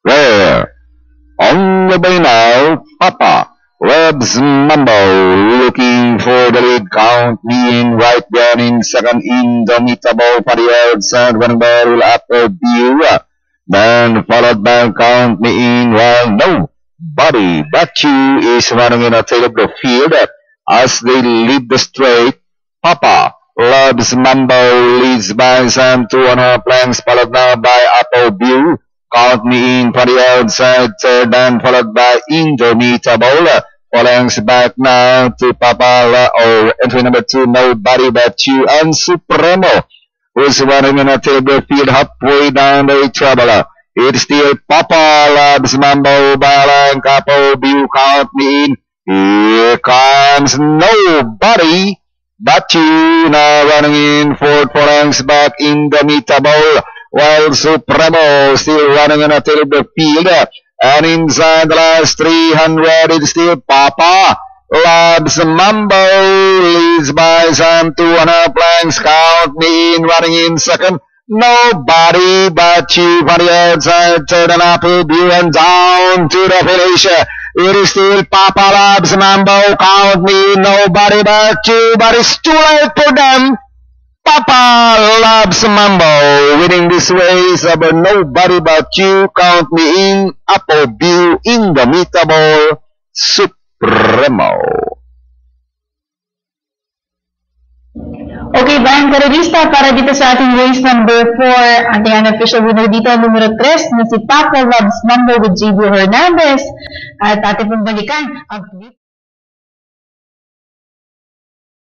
There, on the bay now, Papa loves Mambo, looking for the lead count, being right there in second. Indomitable period, third running by will after view, then followed by Count Me In, while nobody but you is running in a tail of the field as they lead the straight. Papa loves Mambo leads by some 2.5 lengths, followed now by Apple View. Count Me In for the outside, third and followed by Indomitable. 4 lengths back now to Papa, or entry number 2, Nobody But You, and Supremo, who's running in a table field halfway down the traveler. It's still Papa loves Mambo by line, Couple View, Count Me In. Here comes Nobody But You, now running in 4 lengths back, Indomitable, while Supremo still running in a terrible field. And inside the last 300, it's still Papa loves Mambo, leads by some 2.5 lengths. Count Me In running in second. Nobody But You for the outside, third and Apple View, and down to the finish. It is still Papa loves Mambo, Count Me In, Nobody But You, but it's too late for them. Papa loves Mambo, winning this race over Nobody But You, Count Me In, Apple View, Indomitable, Supremo. Okay, Brian Carolista, para dito sa ating race number 4, ating unofficial winner dito, numero 3, na si Papa Loves Mambo with JB Hernandez. At ating pong balikan ang